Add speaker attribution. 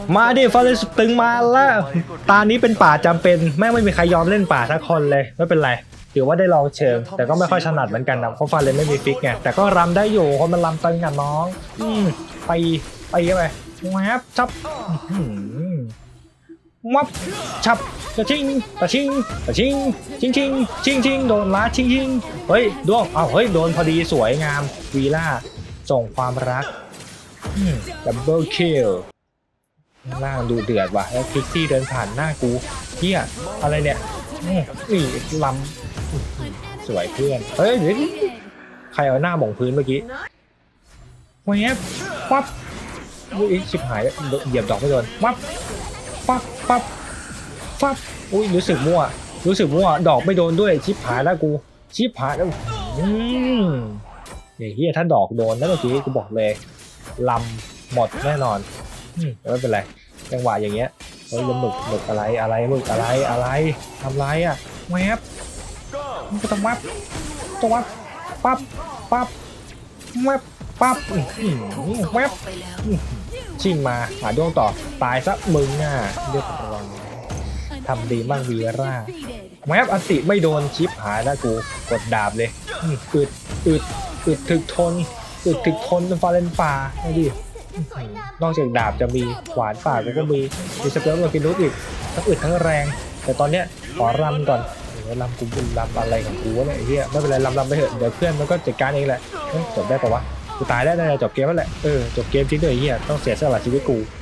Speaker 1: มาดิฟาเลนสตึงมาแล้วตานี้เป็นป่าจำเป็นแม่งไม่มีใครยอมเล่นป่าสักคนเลยไม่เป็นไรถือว่าได้ลองเชิงแต่ก็ไม่ค่อยถนัดเหมือนกันนะเพราะฟาเลนไม่มีฟิกไงแต่ก็รำได้อยู่คนมันรำตึงอ่ะน้องไปเข้าไปแวบชับวับชับตะชิงตะชิงตะชิงชิงชิงชิงชิงโดนล้าชิงชิงเฮ้ยดวงเฮ้ยโดนพอดีสวยงามวีล่าส่งความรักดับเบิลคิลล่างดูเดือดว่ะแล้วพิกซี่เดินผ่านหน้ากูเฮียอะไรเนี่ยนี่ลำสวยเพื่อนเฮ้ยใครเอาหน้าหม่งพื้นเมื่อกี้แวบปั๊บชิบหายเหยียบดอกไม่โดนปั๊บปั๊บอุ้ยรู้สึกมั่วดอกไม่โดนด้วยชิบหายแล้วกูชิบหายแล้วอย่างเฮียถ้าดอกโดนนั่นเมื่อกี้กูบอกเลยลำหมดแน่นอนไม่เป็นไรจังหวะอย่างเงี้ยเฮ้ยหมึกอะไรมึกอะไรทำไรอ่ะแวบมันก็ต้องวับปั๊บแวบปั๊บแวบชิงมาหาดวงต่อตายซะมึงอ่ะเรียบร้อยทำดีมากวีร่าแวบอันติไม่โดนชิปหายแล้วกูกดดาบเลยอึดถึกทนเป็นฟาเลนป่าไอ้ดินอกจากดาบจะมีขวานป่าก็มีสเปลโลกินุสอีกทั้งอึดทั้งแรงแต่ตอนเนี้ยขอรำก่อนรำกูบุญรำอะไรของกูวะเนี่ยไอ้เหี้ยไม่เป็นไรรำไปเถอะเดี๋ยวเพื่อนมันก็จัดการเองแหละจบได้ปะวะกูตายได้จบเกมแล้วแหละจบเกมจริงด้วยไอ้เหี้ยต้องเสียสละชีวิตกู